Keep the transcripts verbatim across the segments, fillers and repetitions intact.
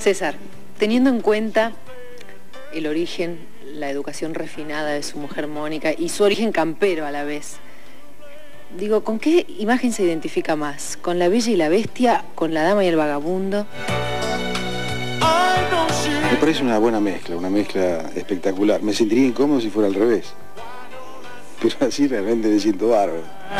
César, teniendo en cuenta el origen, la educación refinada de su mujer Mónica y su origen campero a la vez, digo, ¿con qué imagen se identifica más? ¿Con la Bella y la Bestia? ¿Con la Dama y el Vagabundo? Me parece una buena mezcla, una mezcla espectacular. Me sentiría incómodo si fuera al revés, pero así realmente me siento bárbaro.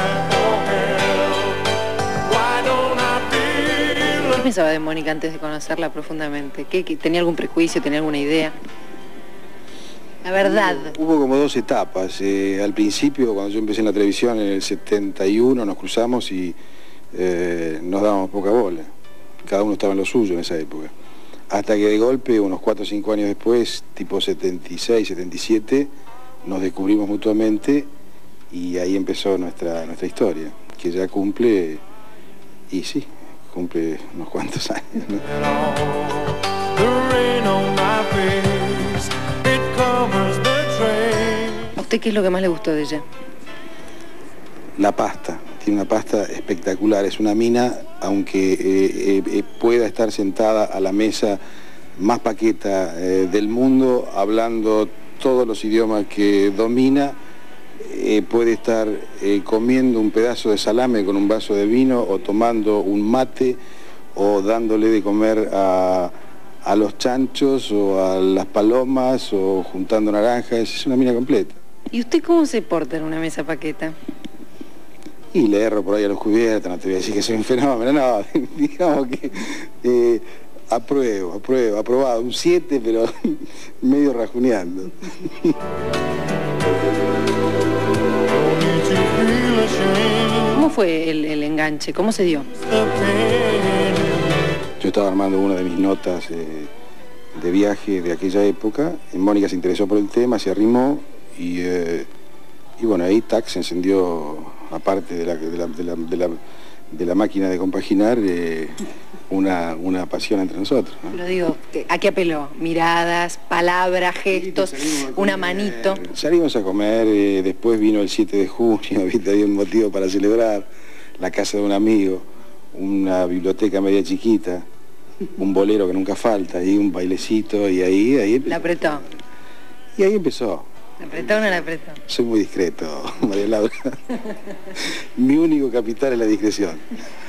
¿Qué pensaba de Mónica antes de conocerla profundamente? ¿Qué, qué, ¿Tenía algún prejuicio, tenía alguna idea? La verdad. Hubo, hubo como dos etapas. Eh, al principio, cuando yo empecé en la televisión, en el setenta y uno, nos cruzamos y eh, nos dábamos poca bola. Cada uno estaba en lo suyo en esa época. Hasta que de golpe, unos cuatro o cinco años después, tipo setenta y seis, setenta y siete, nos descubrimos mutuamente y ahí empezó nuestra, nuestra historia, que ya cumple, y sí, cumple unos cuantos años, ¿no? ¿A usted qué es lo que más le gustó de ella? La pasta. Tiene una pasta espectacular, es una mina, aunque eh, eh, pueda estar sentada a la mesa más paqueta eh, del mundo, hablando todos los idiomas que domina, eh, puede estar eh, comiendo un pedazo de salame con un vaso de vino, o tomando un mate, o dándole de comer a, a los chanchos, o a las palomas, o juntando naranjas. Es una mina completa. ¿Y usted cómo se porta en una mesa paqueta? Y le erro por ahí a los cubiertos, no te voy a decir que soy un fenómeno, no, digamos que eh, apruebo, apruebo, aprobado, un siete, pero medio rajuneando. ¿Cómo fue el, el enganche? ¿Cómo se dio? Yo estaba armando una de mis notas eh, de viaje de aquella época, y Mónica se interesó por el tema, se arrimó, y, eh, y bueno, ahí tac, se encendió, aparte de la, de la, de la, de la, de la máquina de compaginar, eh, una, una pasión entre nosotros, ¿no? Pero digo, ¿a qué apeló? Miradas, palabras, gestos, una manito. Salimos a comer, eh, después vino el siete de junio, ¿viste? Había un motivo para celebrar, la casa de un amigo, una biblioteca media chiquita, un bolero que nunca falta, y un bailecito, y ahí... ahí empezó. ¿La apretó? Y ahí empezó. ¿La apretó o no la apretó? Soy muy discreto, María Laura. Mi único capital es la discreción.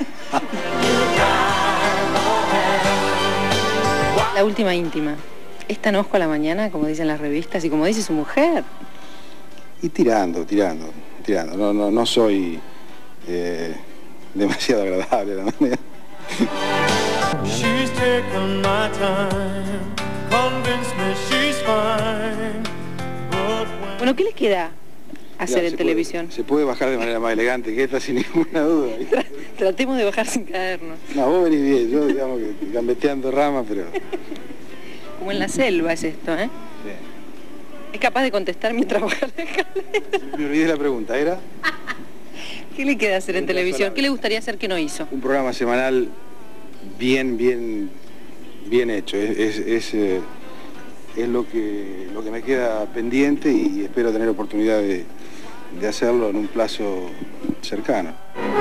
La última íntima. ¿Es tan osco a la mañana, como dicen las revistas, y como dice su mujer? Y tirando, tirando, tirando. No, no, no soy eh, demasiado agradable a la manera. She's taken my time, convince me she's fine. Bueno, ¿qué les queda hacer Ya, en se televisión? Puede, se puede bajar de manera más elegante que esta, sin ninguna duda. Tra tratemos de bajar sin caernos. No, vos venís bien, yo digamos que gambeteando ramas, pero... Como en la selva es esto, ¿eh? Sí. Es capaz de contestar mientras baja la escalera. Me olvidé la pregunta, ¿era? ¿Qué le queda hacer en televisión? ¿Qué le gustaría hacer que no hizo? Un programa semanal bien, bien, bien hecho. Es, es, es, eh, es lo que, lo que me queda pendiente, y espero tener oportunidad de, de hacerlo en un plazo cercano.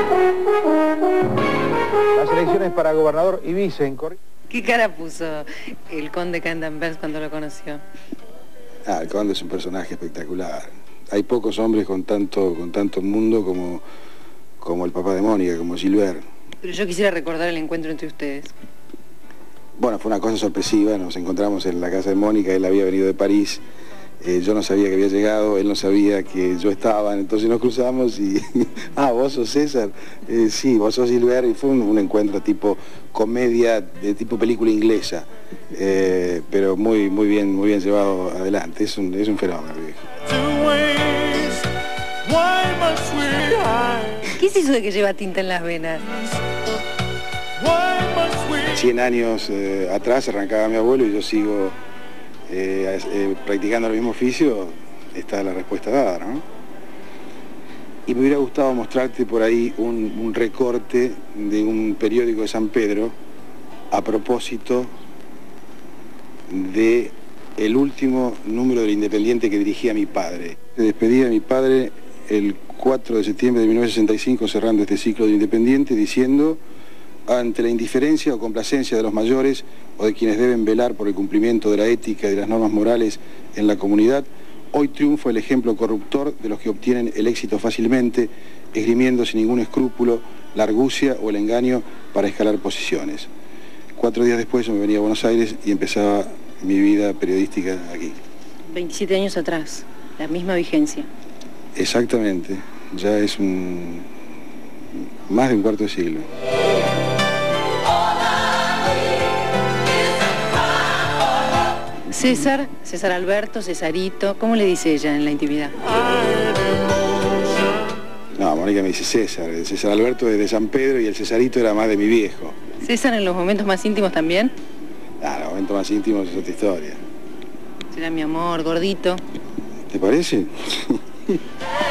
Las elecciones para gobernador y vice en Corrientes. ¿Qué cara puso el conde Candanvers cuando lo conoció? Ah, el conde es un personaje espectacular. Hay pocos hombres con tanto, con tanto mundo como, como el papá de Mónica, como Gilbert. Pero yo quisiera recordar el encuentro entre ustedes. Bueno, fue una cosa sorpresiva, nos encontramos en la casa de Mónica, él había venido de París, eh, yo no sabía que había llegado, él no sabía que yo estaba, entonces nos cruzamos y... ah, ¿vos sos César? Eh, sí, vos sos Gilbert, y fue un, un encuentro tipo comedia, de tipo película inglesa, eh, pero muy, muy bien, muy bien llevado adelante, es un, es un fenómeno, viejo. ¿Qué es eso de que lleva tinta en las venas? Cien años eh, atrás arrancaba mi abuelo y yo sigo eh, eh, practicando el mismo oficio, está la respuesta dada, ¿no? Y me hubiera gustado mostrarte por ahí un, un recorte de un periódico de San Pedro a propósito de el último número del Independiente que dirigía mi padre. Se despedía de mi padre el cuatro de septiembre de mil novecientos sesenta y cinco, cerrando este ciclo de Independiente, diciendo: ante la indiferencia o complacencia de los mayores o de quienes deben velar por el cumplimiento de la ética y de las normas morales en la comunidad, hoy triunfa el ejemplo corruptor de los que obtienen el éxito fácilmente, esgrimiendo sin ningún escrúpulo la argucia o el engaño para escalar posiciones. Cuatro días después yo me venía a Buenos Aires y empezaba mi vida periodística aquí. veintisiete años atrás, la misma vigencia. Exactamente, ya es un... más de un cuarto de siglo. César, César Alberto, Cesarito, ¿cómo le dice ella en la intimidad? No, Mónica me dice César, el César Alberto es de San Pedro y el Cesarito era más de mi viejo. ¿César en los momentos más íntimos también? Ah, los momentos más íntimos es otra historia. Será mi amor, gordito. ¿Te parece?